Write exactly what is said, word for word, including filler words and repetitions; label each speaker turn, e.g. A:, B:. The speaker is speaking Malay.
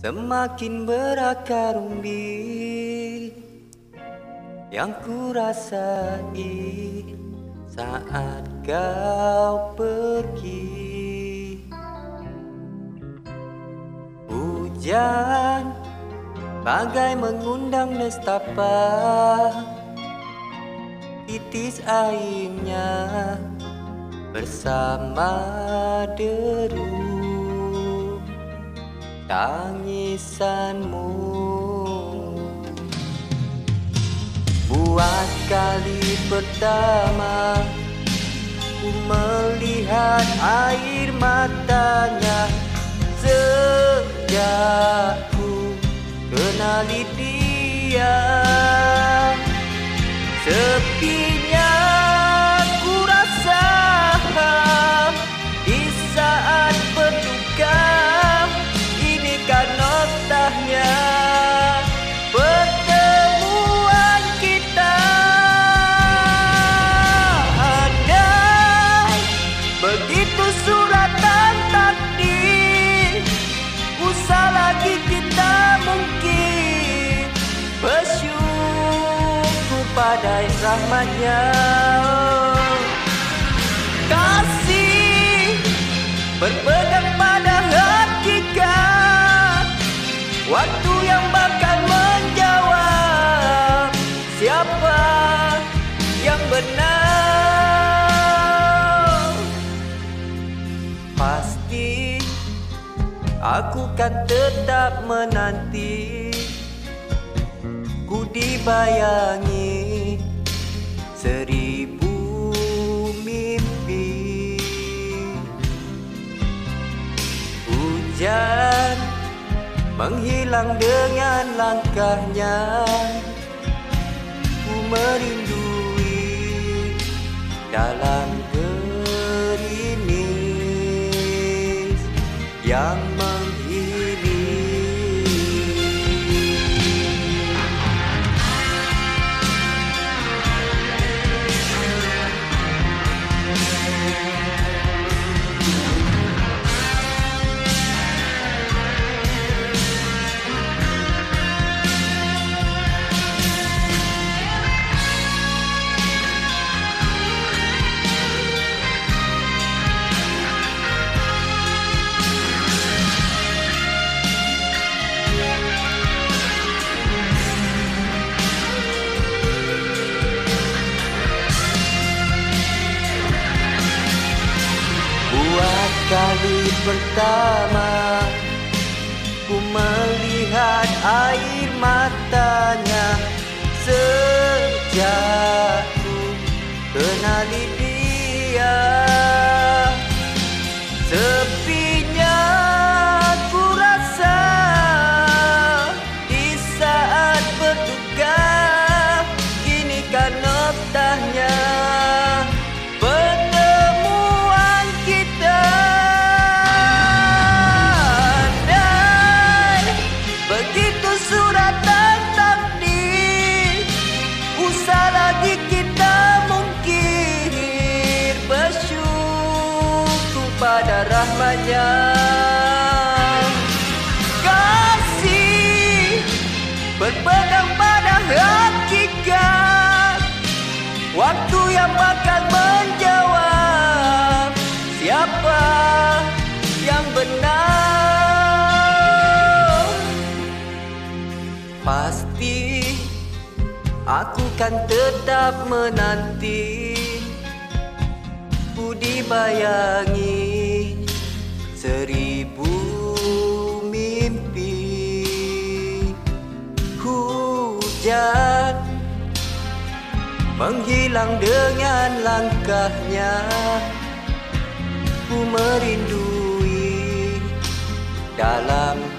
A: semakin berakar umbi yang ku rasai saat kau pergi. Hujan bagai mengundang nestapa, titis airnya bersama deru tangisanmu. Buat kali pertama ku melihat air matanya sejak ku kenali dia. Sepinya ku rasa di saat berduka, ini kan noktahnya pertemuan kita. Andai begitu suratan takdir, usah lagi kita mungkin bersyukur pada rahmatnya. Kasih berpegang pada hakikat, waktu yang bakal menjawab siapa yang benar. Pasti aku kan tetap menanti, ku dibayangi seribu mimpi. Hujan menghilang dengan langkahnya, ku merindui dalam gerimis yang menghilang. Buat kali pertama ku melihat air matanya sejak ku kenali dia. Sepinya ku rasa di saat berduka, ini kan noktahnya pertemuan kita. Andai begitu suratan takdir, usah lagi kita mungkin bersyukur pada rahmatnya. Kasih berpegang pada hakikat, waktu yang bakal menjawab siapa yang benar. Pasti aku kan tetap menanti, ku dibayangi seribu mimpi. Hujan menghilang dengan langkahnya, ku merindui dalam